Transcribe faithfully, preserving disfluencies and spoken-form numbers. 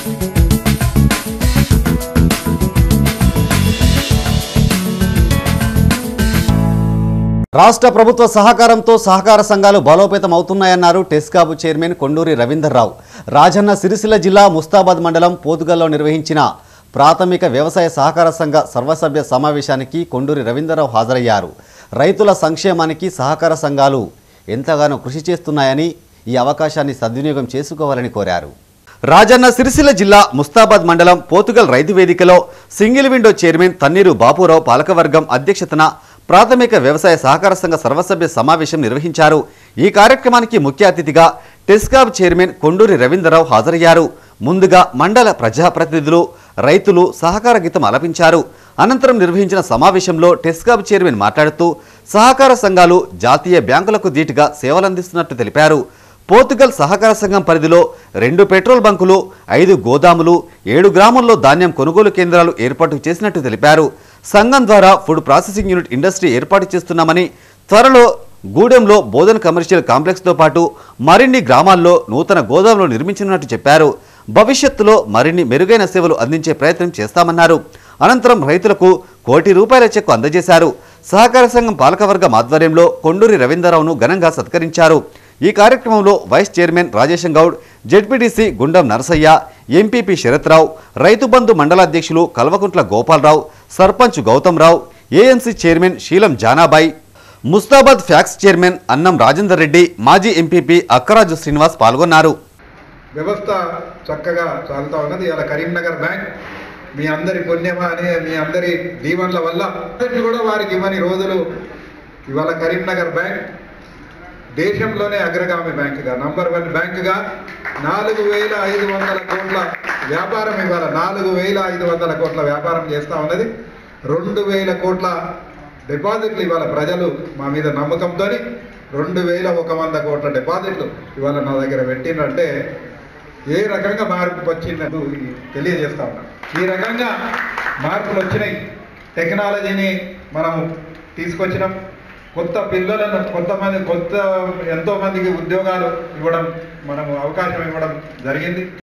రాష్ట్ర ప్రభుత్వ సహకారంతో సహకార సంఘాలు బలోపేతం అవుతున్నాయన్నారు టెస్కాబ్ చైర్మన్ కొండూరి రవీందర్రావు. రాజన్న సిరిసిల్ల జిల్లా ముస్తాబాద్ మండలం పోతుగల్లో నిర్వహించిన ప్రాథమిక వ్యవసాయ సహకార సంఘ సర్వసభ్య సమావేశానికి కొండూరి రవీందర్రావు హాజరయ్యారు. రైతుల సంక్షేమానికి సహకార సంఘాలు ఎంతగానో కృషి చేస్తున్నాయని ఈ అవకాశాన్ని సద్వినియోగం చేసుకోవాలని కోరారు. రాజన్న సిరిసిల్ల జిల్లా ముస్తాబాద్ మండలం పోతుగల్ రైతు వేదికలో single window chairman Thanneeru Bapurao పాలకవర్గం అధ్యక్షతన ప్రాథమిక వ్యవసాయ సహకార సంఘ సర్వసభ్య సమావేశం నిర్వహించారు. ఈ కార్యక్రమానికి ముఖ్య అతిథిగా టెస్కాబ్ చైర్మన్ కొండూరి రవీందర్రావు హాజరయ్యారు. ముందుగా మండల ప్రజాప్రతినిధులు, రైతులు సహకార గీతం ఆలపించారు. అనంతరం నిర్వహించిన సమావేశంలో టెస్కాబ్ చైర్మన్ మాట్లాడుతూ సహకార సంఘాలు జాతీయ బ్యాంకులకు ధీటుగా సేవలందిస్తున్నట్టు తెలిపారు. పోతుగల్ సహకార సంఘం పరిధిలో రెండు పెట్రోల్ బంకులు, ఐదు గోదాములు, ఏడు గ్రామాల్లో ధాన్యం కొనుగోలు కేంద్రాలు ఏర్పాటు చేసినట్టు తెలిపారు. సంఘం ద్వారా ఫుడ్ ప్రాసెసింగ్ యూనిట్ ఇండస్ట్రీ ఏర్పాటు చేస్తున్నామని, త్వరలో గూడెంలో బోధన్ కమర్షియల్ కాంప్లెక్స్తో పాటు మరిన్ని గ్రామాల్లో నూతన గోదాములు నిర్మించనున్నట్టు చెప్పారు. భవిష్యత్తులో మరిన్ని మెరుగైన సేవలు అందించే ప్రయత్నం చేస్తామన్నారు. అనంతరం రైతులకు కోటి రూపాయల చెక్కు అందజేశారు. సహకార సంఘం పాలకవర్గం ఆధ్వర్యంలో కొండూరి రవీందర్రావును ఘనంగా సత్కరించారు. ఈ కార్యక్రమంలో vice chairman Rajesham Goud, ZPTC Gundam Narasayya, MPP Sharathrao, Rythu Bandhu మండలాధ్యక్షులు Kalvakuntla Gopalarao, sarpanch Gautam Rao, AMC chairman Seelam Janabai, Mustabad PACS chairman Annam Rajender Reddy, మాజీ ఎంపీపీ అక్కరాజు శ్రీనివాస్ పాల్గొన్నారు. వ్యవస్థ చక్కగా సాగుతూ ఉన్నది. ఇలా కరీంనగర్ బ్యాంక్ మీ అందరి పుణ్యమా అని, మీ అందరి దీవెనల వల్ల కూడా వారికి ఇవ్వని రోజులు. ఇవాళ కరీంనగర్ బ్యాంక్ దేశంలోనే అగ్రగామి బ్యాంకుగా, నంబర్ వన్ బ్యాంకుగా నాలుగు వేల ఐదు వందల కోట్ల వ్యాపారం ఇవాళ నాలుగు వేల ఐదు వందల కోట్ల వ్యాపారం చేస్తూ ఉన్నది. రెండు వేల కోట్ల డిపాజిట్లు ఇవాళ ప్రజలు మా మీద నమ్మకంతో రెండు వేల ఒక వంద కోట్ల డిపాజిట్లు ఇవాళ నా దగ్గర పెట్టిందంటే ఏ రకంగా మార్పు వచ్చిందంటూ తెలియజేస్తా ఉన్నాం. ఈ రకంగా మార్పులు వచ్చినాయి. టెక్నాలజీని మనము తీసుకొచ్చినాం. కొత్త పిల్లలను కొంతమంది కొత్త ఎంతో మందికి ఉద్యోగాలు ఇవ్వడం, మనము అవకాశం ఇవ్వడం జరిగింది.